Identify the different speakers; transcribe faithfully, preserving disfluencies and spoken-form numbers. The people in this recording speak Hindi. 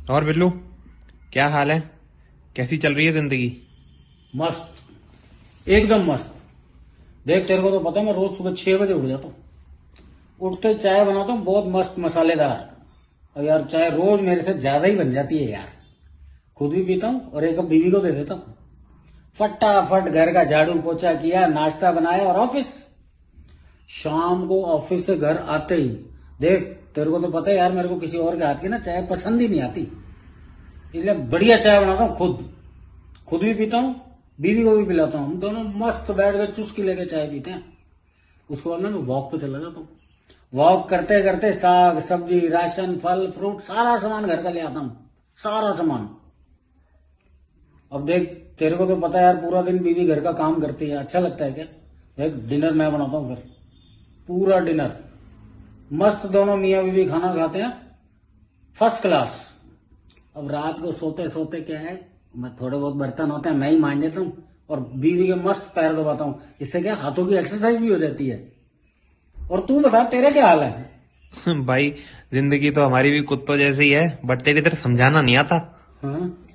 Speaker 1: और बिल्लू, क्या हाल है? कैसी चल रही है जिंदगी?
Speaker 2: मस्त, एकदम मस्त। देख, तेरे को तो पता है मैं रोज सुबह छह बजे उठ जाता हूँ। उठते चाय बनाता हूँ बहुत मस्त मसालेदार। और यार चाय रोज मेरे से ज्यादा ही बन जाती है यार। खुद भी पीता हूँ और एक कप बीवी को दे देता हूँ। फटाफट घर का झाड़ू पोछा किया, नाश्ता बनाया और ऑफिस। शाम को ऑफिस से घर आते ही देख, तेरे को तो पता है यार मेरे को किसी और के हाथ की ना चाय पसंद ही नहीं आती। इसलिए बढ़िया चाय बनाता हूँ खुद। खुद भी पीता हूँ, बीवी को भी पिलाता हूँ। हम दोनों मस्त बैठ के चुस्की लेके चाय पीते हैं। उसके बाद मैं वॉक पे चला जाता हूँ। वॉक करते करते साग सब्जी राशन फल फ्रूट सारा सामान घर का ले आता हूँ, सारा सामान। अब देख, तेरे को तो पता है यार पूरा दिन बीवी घर का काम करती है, अच्छा लगता है क्या? देख, डिनर मैं बनाता हूँ, फिर पूरा डिनर मस्त। दोनों मियाँ बीवी खाना खाते हैं फर्स्ट क्लास। अब रात को सोते सोते क्या है, मैं थोड़े बहुत बर्तन होते हैं मैं ही मांज देता हूँ और बीवी के मस्त पैर दबाता हूँ। इससे क्या हाथों की एक्सरसाइज भी हो जाती है। और तू बता, तेरे क्या हाल है?
Speaker 1: भाई, जिंदगी तो हमारी भी कुत्तों जैसी है, बट तेरी तरह समझाना नहीं आता।
Speaker 2: हाँ।